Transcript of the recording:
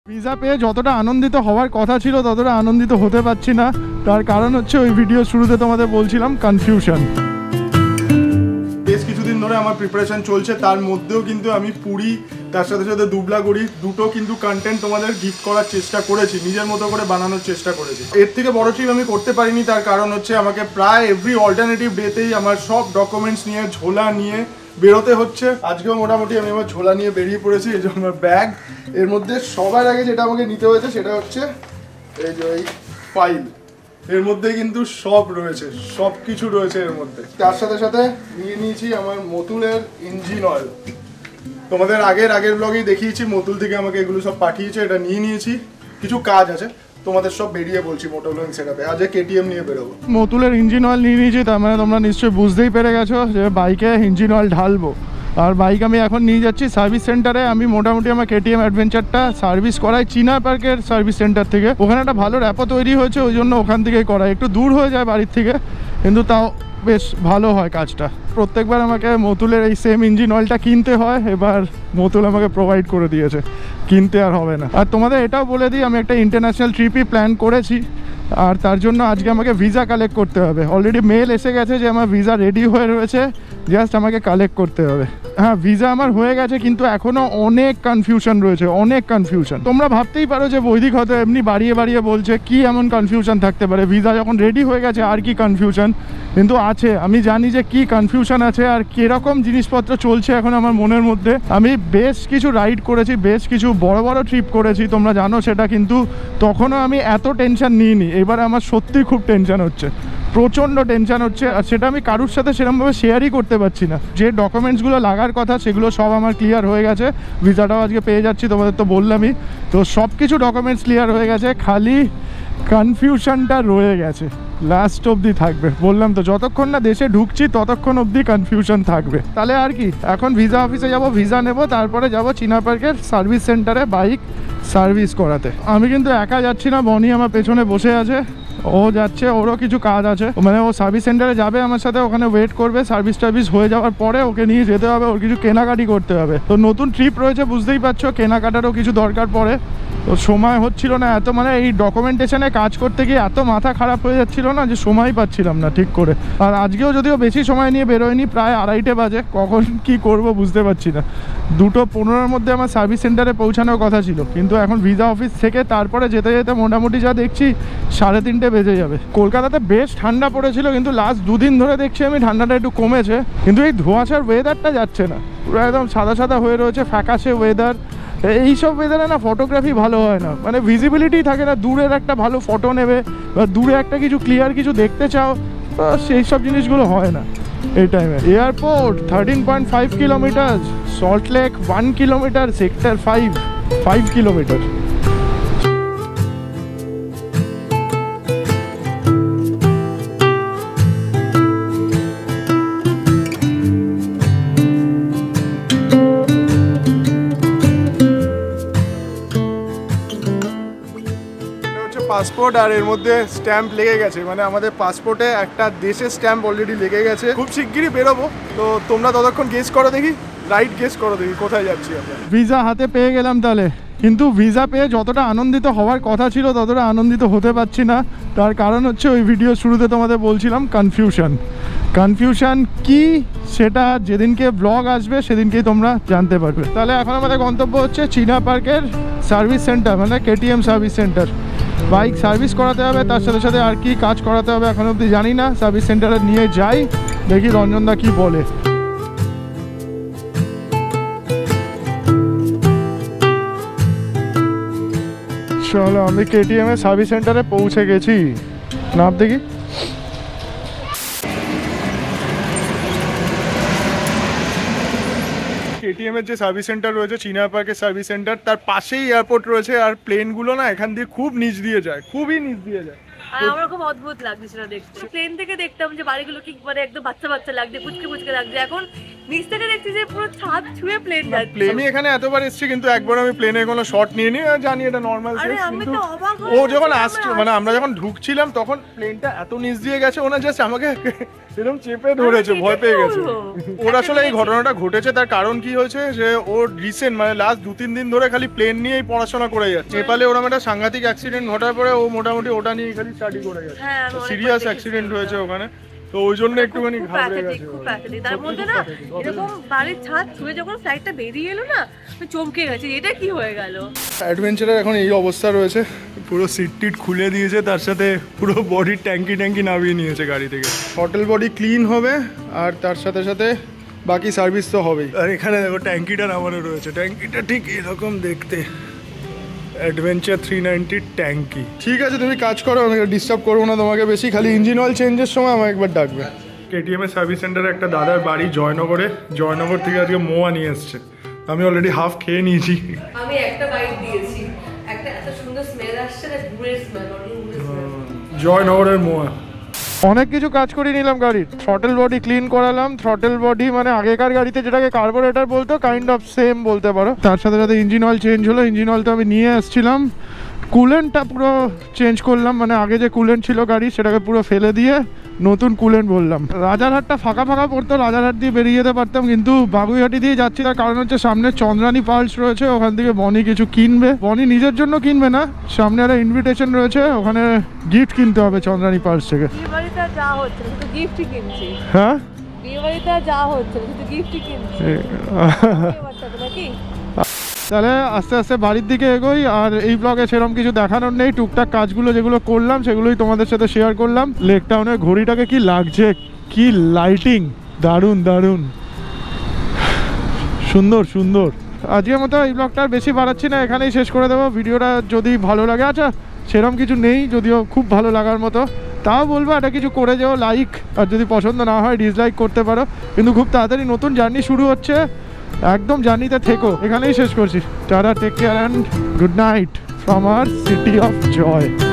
Visa পেয়ে যতটা আনন্দিত হওয়ার কথা ছিল ততটা আনন্দিত হতে পারছি না। তার কারণ হচ্ছে ওই ভিডিও শুরুতে তোমাদের বলছিলাম কনফিউশন। বেশ কিছুদিন ধরে আমার প্রিপারেশন চলছে, তার মধ্যেও কিন্তু আমি পুরি তার সাথে সাথে দুবলাগুড়ি দুটো কিন্তু কন্টেন্ট তোমাদের গিফট করার চেষ্টা করেছি, নিজের মতো করে বানানোর চেষ্টা করেছি। এর থেকে বড় ট্রিপ আমি করতে পারিনি, তার কারণ হচ্ছে আমাকে প্রায় এভরি অল্টারনেটিভ ডেতেই আমার সব ডকুমেন্টস নিয়ে ঝোলা নিয়ে বেরোতে হচ্ছে। আজকেও মোটামুটি আমি আমার ঝোলা নিয়ে বেরিয়ে পড়েছি। এই যে আমার ব্যাগ, এর মধ্যে সবার আগে যেটা আমাকে নিতে হয়েছে সেটা হচ্ছে এই যে এই ফাইল। এর মধ্যে কিন্তু সব রয়েছে, সব কিছু রয়েছে এর মধ্যে। তার সাথে সাথে নিয়ে নিয়েছি আমার মতুলের ইঞ্জিন অয়েল। তোমাদের আগের ব্লগেই দেখিয়েছি, মতুল থেকে আমাকে এগুলো সব পাঠিয়েছে, এটা নিয়ে নিয়েছি। কিছু কাজ আছে তোমাদের সব বেরিয়ে বলছি মোটরলোন সেটআপে। আজ কেটিএম নিয়ে বেরোবো। মতুলের ইঞ্জিন অয়েল নিয়ে নিয়েছি, তার মানে তোমরা নিশ্চয়ই বুঝতেই পেরে গেছো যে বাইকে ইঞ্জিন অয়েল ঢালবো। আর বাইক আমি এখন নিয়ে যাচ্ছি সার্ভিস সেন্টারে। আমি মোটামুটি আমার কেটিএম অ্যাডভেঞ্চারটা সার্ভিস করাই চিনা পার্কের সার্ভিস সেন্টার থেকে। ওখানে একটা ভালো র্যাপো তৈরি হয়েছে, ওই জন্য ওখান থেকেই করাই। একটু দূর হয়ে যায় বাড়ির থেকে, কিন্তু তাও বেশ ভালো হয় কাজটা। প্রত্যেকবার আমাকে মতুলের এই সেম ইঞ্জিন অয়েলটা কিনতে হয়, এবার মতুল আমাকে প্রোভাইড করে দিয়েছে, কিনতে আর হবে না। আর তোমাদের এটাও বলে দিই, আমি একটা ইন্টারন্যাশনাল ট্রিপই প্ল্যান করেছি, আর তার জন্য আজকে আমাকে ভিসা কালেক্ট করতে হবে। অলরেডি মেল এসে গেছে যে আমার ভিসা রেডি হয়ে রয়েছে, জাস্ট আমাকে কালেক্ট করতে হবে। হ্যাঁ, ভিসা আমার হয়ে গেছে, কিন্তু এখনও অনেক কনফিউশন রয়েছে, অনেক কনফিউশন। তোমরা ভাবতেই পারো যে বৈদিক হয়তো এমনি বাড়িয়ে বাড়িয়ে বলছে, কি এমন কনফিউশন থাকতে পারে, ভিসা যখন রেডি হয়ে গেছে আর কি কনফিউশন। কিন্তু আছে, আমি জানি যে কি কনফিউশন আছে আর কীরকম জিনিসপত্র চলছে এখন আমার মনের মধ্যে। আমি বেশ কিছু রাইড করেছি, বেশ কিছু বড় বড় ট্রিপ করেছি, তোমরা জানো সেটা, কিন্তু তখনও আমি এত টেনশন নিইনি। এবারে আমার সত্যিই খুব টেনশন হচ্ছে, প্রচণ্ড টেনশন হচ্ছে। আর সেটা আমি কারুর সাথে সেরকমভাবে শেয়ারই করতে পারছি না। যে ডকুমেন্টসগুলো লাগার কথা সেগুলো সব আমার ক্লিয়ার হয়ে গেছে, ভিসাটাও আজকে পেয়ে যাচ্ছি, তোমাদের তো বললামই। তো সব কিছু ডকুমেন্টস ক্লিয়ার হয়ে গেছে, খালি কনফিউশনটা রয়ে গেছে। লাস্ট অবধি থাকবে, বললাম তো, যতক্ষণ না দেশে ঢুকছি ততক্ষণ অবধি কনফিউশন থাকবে। তাহলে আর কি, এখন ভিসা অফিসে যাব, ভিসা নেব, তারপরে যাব চীনা পার্কের সার্ভিস সেন্টারে বাইক সার্ভিস করাতে। আমি কিন্তু একা যাচ্ছি না, বনি আমার পেছনে বসে আছে, ও যাচ্ছে, ওরও কিছু কাজ আছে। মানে ও সার্ভিস সেন্টারে যাবে আমার সাথে, ওখানে ওয়েট করবে। সার্ভিস টার্ভিস হয়ে যাওয়ার পরে ওকে নিয়ে যেতে হবে, ওর কিছু কেনাকাটি করতে হবে। তো নতুন ট্রিপ রয়েছে, বুঝতেই পারছো, কেনাকাটারও কিছু দরকার পড়ে। তো সময় হচ্ছিল না এত, মানে এই ডকুমেন্টেশনে কাজ করতে গিয়ে এত মাথা খারাপ হয়ে যাচ্ছিল না যে সময় পাচ্ছিলাম না ঠিক করে। আর আজকেও যদিও বেশি সময় নিয়ে বেরোয়নি, প্রায় 2:30 বাজে, কখন কি করব বুঝতে পারছি না। 2:15-র মধ্যে আমার সার্ভিস সেন্টারে পৌঁছানোর কথা ছিল, কিন্তু এখন ভিসা অফিস থেকে তারপরে যেতে যেতে মোটামুটি যা দেখছি 3:30 বেজে যাবে। কলকাতাতে বেশ ঠান্ডা পড়েছিল, কিন্তু লাস্ট 2 দিন ধরে দেখছি আমি ঠান্ডাটা একটু কমেছে, কিন্তু এই ধোঁয়াশার ওয়েদারটা যাচ্ছে না, পুরো একদম সাদা সাদা হয়ে রয়েছে, ফ্যাকাশে ওয়েদার। এইসব ওয়েদারে না ফটোগ্রাফি ভালো হয় না, মানে ভিজিবিলিটি থাকে না, দূরের একটা ভালো ফটো নেবে বা দূরে একটা কিছু ক্লিয়ার কিছু দেখতে চাও, সেই সব জিনিসগুলো হয় না এই টাইমে। Airport 13.5 kilometre, Salt Lake 1 kilometre, sector 5 kilometre. Passport, আর এর মধ্যে স্ট্যাম্প লেগে গেছে, মানে আমাদের পাসপোর্টে একটা দেশের স্ট্যাম্প অলরেডি লেগে গেছে। খুব শিগগিরই বেরোবো, তো তোমরা ততক্ষণ গেস করো দেখি, রাইট গেস করো দেখি কোথায় যাচ্ছি আমরা। ভিসা হাতে পেয়ে গেলাম তাহলে, কিন্তু ভিসা পেয়ে যতটা আনন্দিত হওয়ার কথা ছিল ততটা আনন্দিত হতে পারছি না। তার কারণ হচ্ছে ওই ভিডিও শুরুতে তোমাদের বলছিলাম কনফিউশন কি, সেটা যেদিনকে ব্লগ আসবে সেদিনকেই তোমরা জানতে পারবে। তাহলে এখন আমাদের গন্তব্য হচ্ছে চীনা পার্কের সার্ভিস সেন্টার, মানে KTM service centre. Bike service করাতে হবে, তার সাথে সাথে আর কি কাজ করাতে হবে এখন অবধি জানি না। সার্ভিস সেন্টারে নিয়ে যাই, দেখি রঞ্জনদা কি বলে। চলো, আমি কেটিএম এর সার্ভিস সেন্টারে পৌঁছে গেছি। নাম দেখি, কেটিএম এর যে সার্ভিস সেন্টার রয়েছে চীনা পার্কের সার্ভিস সেন্টার, তার পাশেই এয়ারপোর্ট রয়েছে। আর প্লেনগুলো না এখান দিয়ে খুব নিচ দিয়ে যায়, খুবই নিচ দিয়ে যায়। আর আমার খুব অদ্ভুত লাগছে সেটা দেখতে। প্লেন থেকে দেখতাম যে বাড়িগুলো কি মানে একদম বাচ্চা বাচ্চা লাগছে, পুচকে পুচকে লাগছে, এখন নিচ থেকে দেখছি যে পুরো ছাদ ছুঁয়ে প্লেন যাচ্ছে। আমি এখানে এতবার এসেছি কিন্তু একবার আমি প্লেনের কোনো শট নিয়ে নিই, জানি এটা নর্মাল আরে সেন্স, আমি কিন্তু তো অবাক ও যখন আসছে মানে আমরা যখন ঢুকছিলাম তখন প্লেনটা এত নিচ দিয়ে গেছে, ওনা জাস্ট আমাকে এরকম চেপে ধরেছে, ভয় পেয়ে গেছে। ওর আসলে এই ঘটনাটা ঘটেছে তার কারণ কি হয়েছে যে ও রিসেন্ট মানে লাস্ট 2-3 দিন ধরে খালি প্লেন নিয়েই পড়াশোনা করে যাচ্ছে। নেপালে ওরকম একটা সাংঘাতিক অ্যাক্সিডেন্ট ঘটার পরে ও মোটামুটি ওটা নিয়ে খালি স্টাডি করে যাচ্ছে, সিরিয়াস অ্যাক্সিডেন্ট হয়েছে ওখানে, তো ওই জন্য একটুখানি ঘাবড়ে গেছে। তার মধ্যে না এরকম বাড়ির ছাদ ছুঁয়ে যখন ফ্লাইটটা বেরিয়ে এলো না আমি চমকে গেছি, এটা কি হয়ে গেল। অ্যাডভেঞ্চারের এখন এই অবস্থা রয়েছে, পুরো সিট টিট খুলে দিয়েছে, তার সাথে পুরো বডির ট্যাঙ্কি নামিয়ে নিয়েছে গাড়ি থেকে। হোটেল বডি ক্লিন হবে আর তার সাথে সাথে বাকি সার্ভিস তো হবেই। আর এখানে দেখো ট্যাঙ্কিটা নামানো রয়েছে, ট্যাঙ্কিটা ঠিক এরকম দেখতে, অ্যাডভেঞ্চার 390 ট্যাঙ্কি। ঠিক আছে তুমি কাজ করো, আমি ডিস্টার্ব করবো না তোমাকে বেশি, খালি ইঞ্জিন অয়েল চেঞ্জের সময় আমাকে একবার ডাকবে। কেটিএম এর সার্ভিস সেন্টারে একটা দাদার বাড়ি জয়নগর থেকে আজকে মোয়া নিয়ে এসছে, আমি অলরেডি হাফ খেয়ে নিয়েছি। আমি একটা বাইট দিয়েছি, একটা এত সুন্দর স্মেল আসছে না, গুড়ের স্মেল, জয়নগরের মোয়া। অনেক কিছু কাজ করে নিলাম গাড়ির, থ্রটেল বডি ক্লিন করালাম, থ্রটেল বডি মানে আগেকার গাড়িতে যেটাকে কার্বোরেটর বলতো কাইন্ড অফ সেম বলতে পারো, তার সাথে সাথে ইঞ্জিন অয়েল চেঞ্জ হলো, ইঞ্জিন অয়েল তো আমি নিয়ে এসেছিলাম, কুলেন্টটা পুরো চেঞ্জ করলাম, মানে আগে যে কুলেন্ট ছিল গাড়ি সেটাকে পুরো ফেলে দিয়ে নতুন কুলেন্ট বললাম। রাজারহাটটা ফাঁকা পড়তো, রাজারহাট দিয়ে বেরিয়ে যেতে পারতাম, কিন্তু বাগুইহাটি দিয়ে যাচ্ছি, তার কারণ হচ্ছে সামনে চন্দ্রানী পার্লস রয়েছে, ওখান থেকে বনি কিছু কিনবে, বনি নিজের জন্য কিনবে না, সামনে একটা ইনভিটেশন রয়েছে, ওখানে গিফট কিনতে হবে চন্দ্রানী পার্লস থেকে। হ্যাঁ তাহলে আস্তে আস্তে বাড়ির দিকে এগোই। আর এই ব্লগে সেরকম কিছু দেখানোর নেই, টুকটাক কাজগুলো যেগুলো করলাম সেগুলোই তোমাদের সাথে শেয়ার করলাম। লেক টাউনের ঘড়িটাকে কি লাগছে, কি লাইটিং, দারুণ দারুণ সুন্দর সুন্দর। আজকের মতো এই ব্লগটা আর বেশি বাড়াচ্ছি না, এখানেই শেষ করে দেবো। ভিডিওটা যদি ভালো লাগে, আচ্ছা সেরকম কিছু নেই যদিও খুব ভালো লাগার মতো, তাও বলবো এটা কিছু করে যাও লাইক, আর যদি পছন্দ না হয় ডিসলাইক করতে পারো, কিন্তু খুব তাড়াতাড়ি নতুন জার্নি শুরু হচ্ছে, একদম জার্নিতে থেকো। এখানেই শেষ করছি, tata, take care and good night from our city of Joy.